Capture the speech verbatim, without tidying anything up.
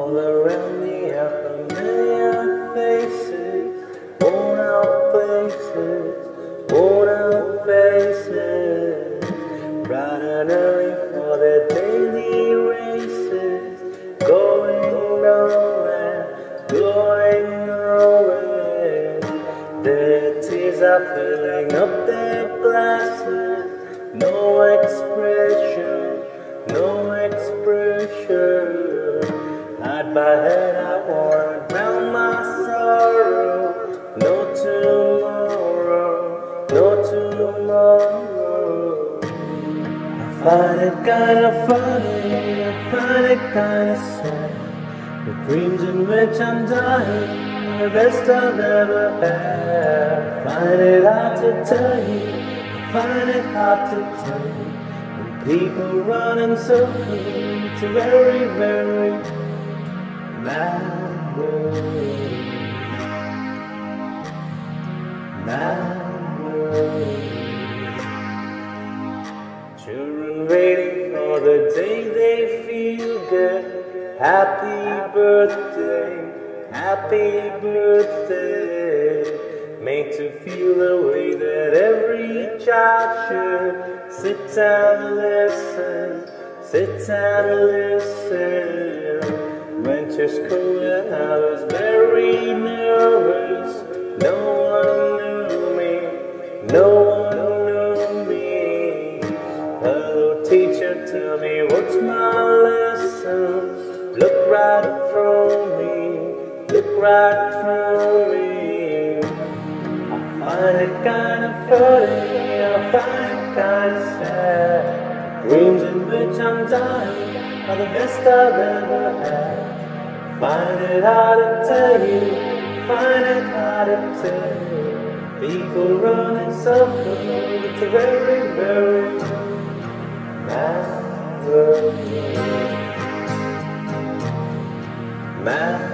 All around me are familiar faces, worn out places, worn out faces, bright and early for their daily races, going nowhere, going nowhere. Their tears are filling up their glasses, no expression, no expression. Hide my head, I want to drown my sorrow. No tomorrow, no tomorrow. I find it kinda funny, I find it kinda sad. The dreams in which I'm dying, the best I've ever had. Find it hard to tell you, find it hard to tell you. When people run in circles, it's a very, very mad world, mad world. Children waiting for the day they feel good. Happy birthday, happy birthday. Made to feel the way that every child should. Sit and listen, sit and listen. Went to school and I was very nervous. No one knew me, no one knew me. Hello teacher, tell me what's my lesson. Look right through me, look right through me. I find it kinda funny, I find it kinda sad. Dreams in which I'm dying are the best I've ever had. Find it hard to tell you, find it hard to tell you. People run in circles, it's a very, very mad world. Mad